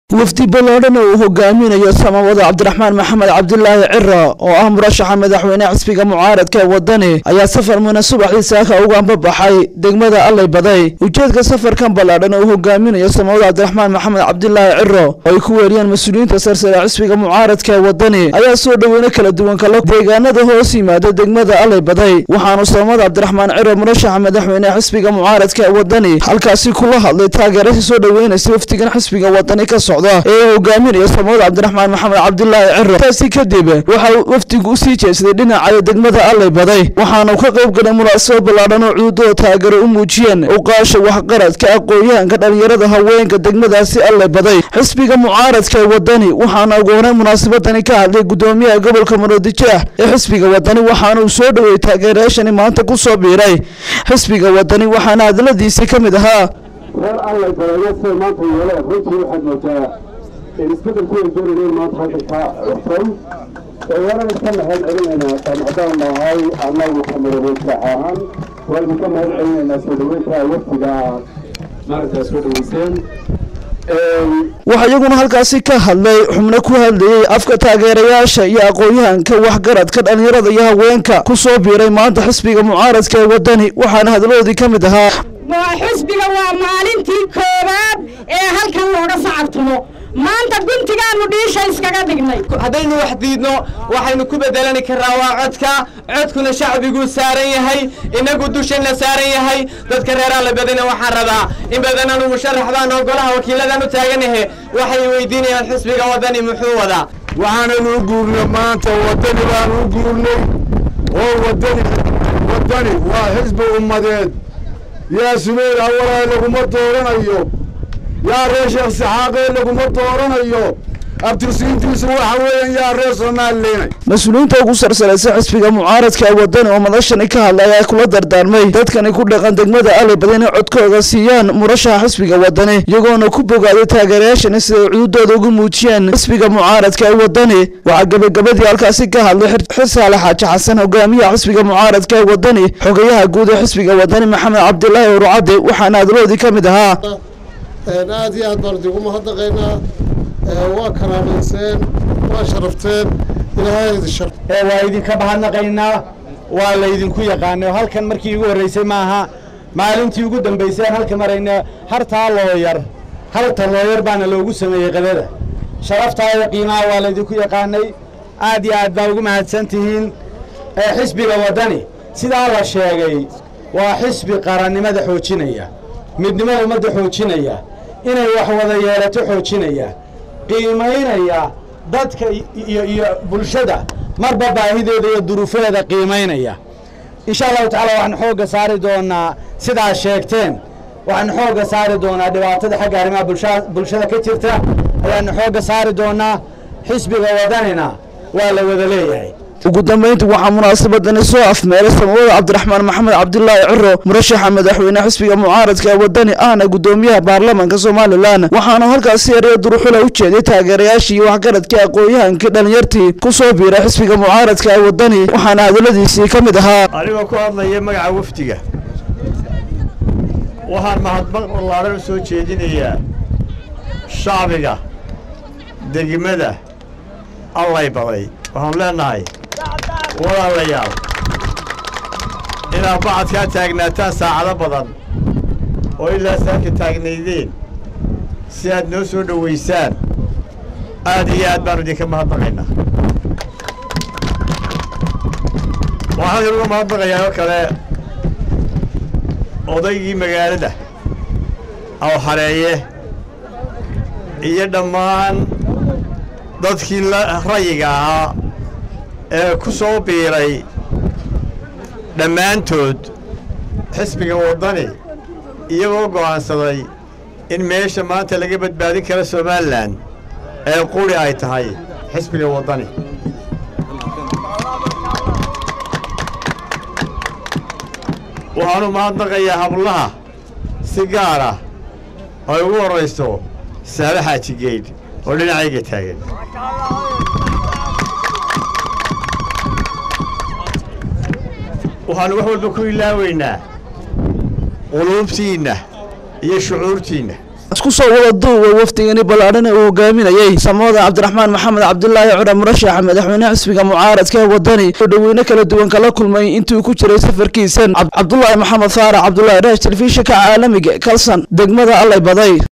وفدي بلادنا وهجامين يا سماوات عبد الرحمن محمد عبد الله عرة وأهم مرشح مدحوينه عسبيق معارض كودني أي سفر مناسب حساك وقام ببحي دقمة الله بداي وجدك سفر كان بلادنا وهجامين يا سماوات عبد الرحمن محمد عبد الله عرة ويكوريان مسؤولين تسرسل عسبيق معارض كودني أي سود وينك لدوان كلك ديجانا ده هو سيما دقمة الله بداي وحانو سماوات عبد الرحمن عرة مرشح مدحوينه عسبيق معارض كودني الكاسي كلها اللي تاجر سود وين سوفتي عسبيق وطني كصعود وقامين يا سماوات عبد الرحمن محمد عبد الله عرة تاسي كدبه وحا وفتيقو سي جيسدي دhinacaya degmada Alley baday waxaanu ka qayb galay munaasabad ballaaran oo cuudo taageero u muujiyeen uqaasha wax qaradka aqoonyahanka dhalinyarada haweenka degmadaasi Alley baday xisbiga mucaaradka wadani waxaana ugu horeyn munaasabadani ka hadlay gudoomiyaha gobolka Maroodijeex ee xisbiga wadani waxaana uu soo dhaweeyay taageerayaashani maanta ku soo biiray xisbiga wadani waxaana hadaladiisa kamid ahaa Alley baday soo maanta yeelay runtii waxaad moodaa isbedel ku yeelay maanta halka وانا نستنى هالعلمنا طبعا هاي عمال محمد عاهن والمكمل علمنا سودويتها وفدا مارتا سودويسين waxayaguna halkaasi ka hadlay xubno ku hadlayay afka taageerayaasha iyo aqoonyahanka waxgaradka dhalinyarada iyo haweenka ku soo biiray maanta xisbiga mucaaradka ee wadani waxaana hadaloodii kamid ahaa xisbiga waa maalintii koobaad ee halkan looga sacabtumo maanta guntigaanu dhiisha iskaga dhignay hadaynu wax diidno waxaynu ku bedelani karaa waa codkuna shacbigu saaran yahay inagu dushana saaran yahay dadka reer Alley badana waxaan rabaa in badananu musharaxdaan oo golaha wakiiladan u taaganahay waxay weydiinayaan xisbiga wadani muxuu wada waxaanu u guurnay maanta wadani baan u guurnay oo wadani waa xisbi ummadeed yaa sumeer awalaa laguma dooranayo يا ريش السحاقي لكم الطورانيو abtirsiintiisu waxa weeyaan yaa reer Soomaaliyeed mas'uuliyiinta ugu sarsalaysa xisbiga mucaaradka ee wadani oo madashani ka hadlaya kula dardaarmay dadkani ku dhaqan degmada Alley badan codkooda siiyaan murashaxa xisbiga wadani iyagoona ku bogaaday taageerayaashana sida cuudooda ugu muujiyeen xisbiga mucaaradka ee wadani waxa gabagabadii halkaasi ka hadlay Xirsaale Xaaji Xasan hogaamiyaha xisbiga mucaaradka ee wadani xogayaha guud ee xisbiga wadani Maxamed Cabdullaahi Urcade waxaana hadaloodii kamid ahaa نادي أدبردكم هذا غينا وكرامسين وشرفتين إلى هذا الشرف. وايدين كبهنا غينا ولا يدين كوي قانة هل كان مركي يقول رئيس معها معلومتي يقول دم بيسان هل كمرينا هرتا لوير هرتا لوير بان لو جسمه يقدره شرفت هاي قيمة ولا يدين كوي قانة عادي أدبركم هاد سنتين حسبي الوطني سيد الله الشيء وحسبي قرن ماذا حوتشينية مدنما ماذا حوتشينية إنه وحوذا يالته حوتشينية قيمينية dadka iyo bulshada marba baahidooda iyo duruufeeda qiimeynaya insha Allah taala waxaan xooga saari doonaa sida sheegteen waxaan xooga saari doonaa dhibaatada xagga arrimaha bulshada ka jirta ayaan xooga saari doonaa xisbiga wadanina waa la wada leeyahay ugu dambeyntii waxaa munaasabadani soo afmeelay Samaawad Cabdiraxmaan Maxamed Cabdullaahi Ciro murashaxa madaxweynaha xisbiga mucaaradka ee wadani ahna gudoomiyaha baarlamaanka Soomaaliland waxaana halkaasi yaray duruuxula u jeeday taageerayaashii iyo waxgaradka aqoonyahanka dhalinyartii ku soo biiray xisbiga mucaaradka ee wadani waxaana hadaladiisii kamid ahaa anigoo ku hadlaya magaca wafdiga waxaan mahadnaq ballaaran soo jeedinayaa shacbiga degmada Alley baday waxaan leenahay walaalayaal inaad bacadkaa taagnaataan saacado badan oo ilaa saaka taagnaydeen si aad noo soo dhoweysaan aad iyo aad baan idinka mahadnaqaynaa waxaan inuga mahadnaqayaa oo kale odaygii magaalada aw xareeye iyo dhammaan dadkii rayiga ahaa ee ku soo biiray dhammaantood xisbiga wadani iyagoo go'aansaday in meesha maanta laga badbaadin karo Soomaaliland ee quri ay tahay xisbiga wadani waxaanu mahadnaqayaa hablaha si gaar ah ay ugu horeyso Saale Xaaji Geyd oo dhinacayga taagan waxaan wax walba ku ilaaweynaa quluubtiina iyo shucuurtiina isku soo wada duuba wafdigani ballaadhan uu hogaaminayay samawada cabdiraxmaan maxamed cabdulaahi ciro murashaxa madaxweynaha xisbiga mucaaradka ee wadani oo dhaweyne kala duwan kala kulmay intii ku jiray safarkiisan cabdulaahi maxamed faarax cabdulaahi raash telefishinka caalamiga kalsan degmada Allay Baday.